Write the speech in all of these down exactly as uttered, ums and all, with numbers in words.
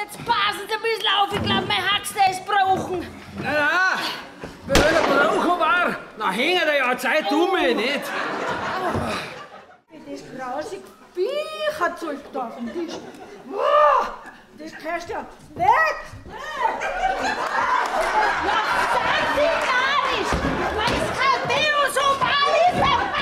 Jetzt passen Sie ein bisschen auf, ich glaube, mein Haxter ist gebrochen. Nein, nein, wenn er gebrochen war, dann hängt er ja Zeit um, nicht? Das grausige Viech hat so da auf dem Tisch. Wow, das kannst ja weg! Ja, seien Sie narrisch! Weiß kein Deus um alles,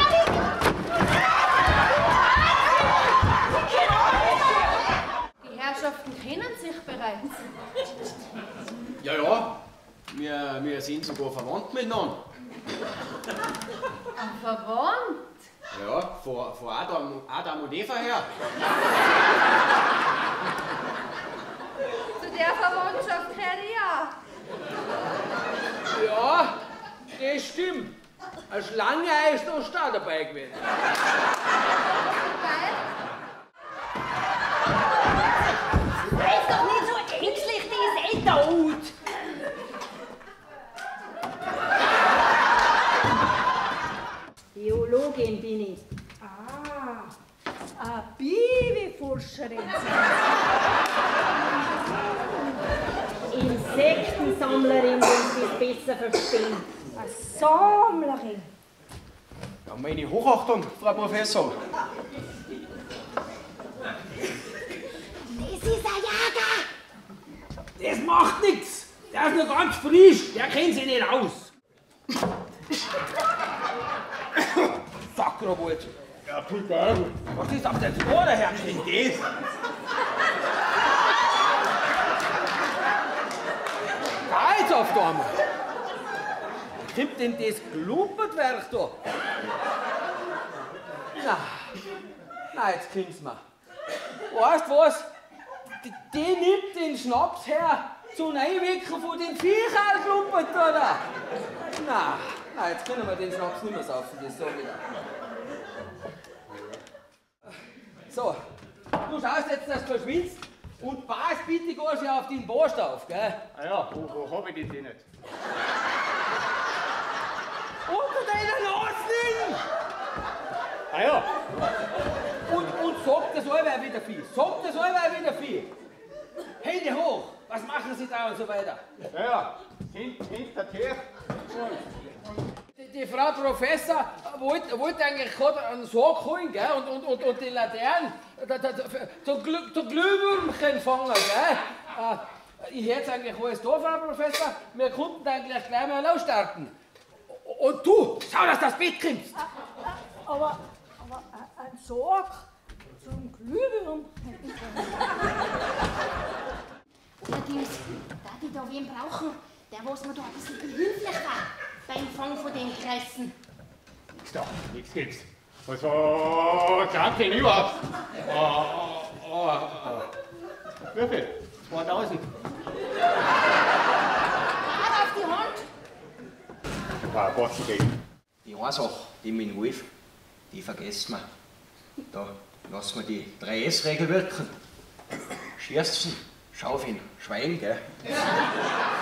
Die Herrschaften kennen sich bereits. Ja, ja, wir, wir sind sogar verwandt miteinander. Verwandt? Ja, von, von Adam, Adam und Eva her. Zu der Verwandtschaft gehört ich auch. Ja, das stimmt. Eine Schlange ist noch da dabei gewesen. Weil? Sei doch nicht so ängstlich, die ist eh tot. Biologin bin ich. Ah, eine Bienenforscherin. Insektensammlerin, wenn Sie es besser verstehen. Eine Sammlerin. Ja, meine Hochachtung, Frau Professor. Das ist ein Jager. Das macht nichts. Der ist noch ganz frisch, der kennt sich nicht aus. Sackerwald. Ja, bitte. Was ist auf der Tor daher? Was ist das? Da jetzt auf einmal. Kommt denn das Klumpertwerk da? Na, na, jetzt klingt's mir. Weißt du was? Die, die nimmt den Schnaps her zum Einwecken von den Viechern klumpert da. da. Na, na, jetzt können wir den Schnaps nicht mehr saufen, das sag ich dir. So, du schaust jetzt, dass du verschwindest und pass bitte gar schon auf den Borst auf, gell? Ah ja, wo, wo hab ich die denn nicht? Unter deiner Nase! Ah ja, Und, und sag das allweil wieder viel. Sag das allweil wieder viel. Hände hoch. Was machen Sie da und so weiter? ja, ja. Hint, hinter Tür. Die, die Frau Professor wollte wollt eigentlich gerade einen Sarg holen, gell? Und, und, und, und die Laternen da, da, da, zum, Glüh, zum Glühwürmchen fangen, gell? Äh, ich hätte eigentlich alles da, Frau Professor. Wir konnten dann gleich, gleich mal losstarten. Und du, schau, dass das Bett kommst. Aber, aber ein Sarg zum Glühwürm. Allerdings, da die da wen brauchen, der was mir da ein bisschen behilflich war beim Fang von den Kreisen. Nix da, nix gibt's. Was war krank denn überhaupt? Oh, oh, oh, oh. Wie viel? zweitausend. Gerade auf die Hand. War ein Batzen gegen. Die eine Sache, die mit dem Wolf, die vergessen wir. Da lassen wir die drei S-Regel wirken. Schießen, schaufeln, schweigen, gell?